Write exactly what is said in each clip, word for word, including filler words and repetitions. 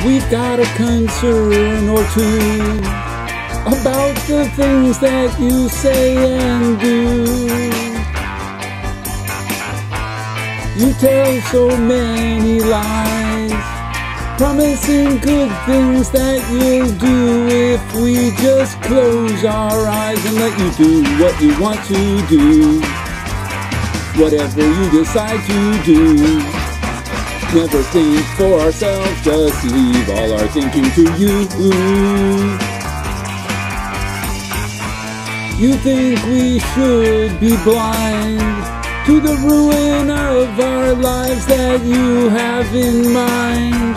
we've got a concern or two about the things that you say and do. You tell so many lies, promising good things that you'll do if we just close our eyes and let you do what you want to do. Whatever you decide to do, never think for ourselves, just leave all our thinking to you. You think we should be blind to the ruin of our lives that you have in mind.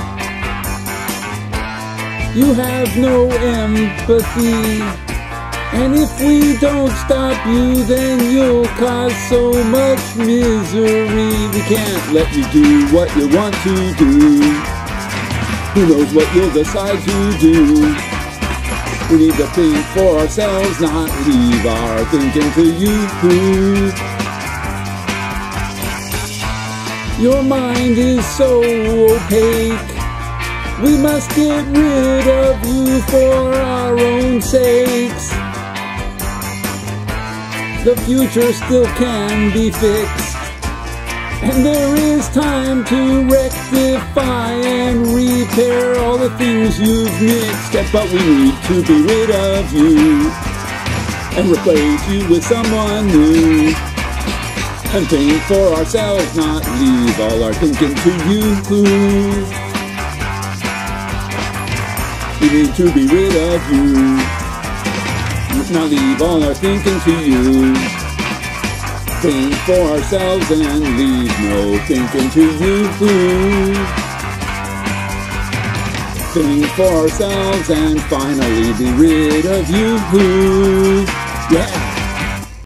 You have no empathy, and if we don't stop you, then you'll cause so much misery. We can't let you do what you want to do. Who knows what you'll decide to do? We need to think for ourselves, not leave our thinking to you. Your mind is so opaque. We must get rid of you for our own sakes. The future still can be fixed, and there is time to rectify and repair all the things you've mixed. But we need to be rid of you and replace you with someone new, and think for ourselves, not leave all our thinking to you. We need to be rid of you, not leave all our thinking to you. Think for ourselves and leave no thinking to you. Think for ourselves and finally be rid of you. Yeah.